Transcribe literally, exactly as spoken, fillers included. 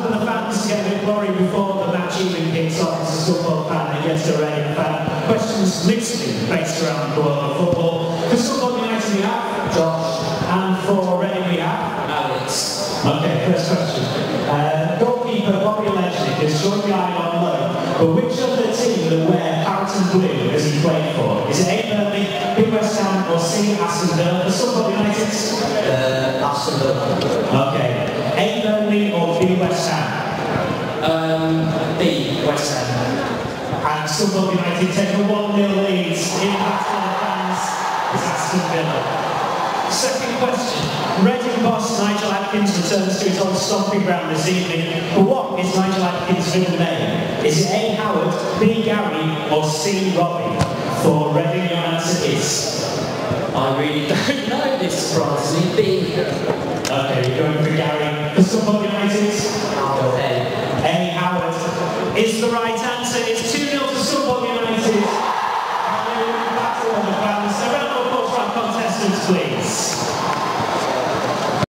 for the fans to get a bit worried before the match even kicks off as a Scunthorpe fan against a Reading fan. Questions loosely based around the world of football. For Scunthorpe United we have Josh, and for Reading we have Alex. Okay, first question. Uh, goalkeeper Bobby Lechnick has joined the Iron on loan, but which other team will wear parrot and blue has he played for? Is it A, Burnley, B, West Ham, or C, Aston Villa? For Scunthorpe United? Uh, Aston Villa. Okay. A, Burnley, or B, West Ham? Um, B, West Ham. And Scunthorpe United take a one nil lead. Impact on the fans is Aston Villa. Second question. Reading boss Nigel Adkins returns to his old stomping ground this evening. But what is Nigel Adkins' middle name? Is it A, Howard, B, Gary, or C, Robbie? For Reading, your answer is? I really don't know this, surprisingly. B. Okay, you're going for Gary. For Scunthorpe United?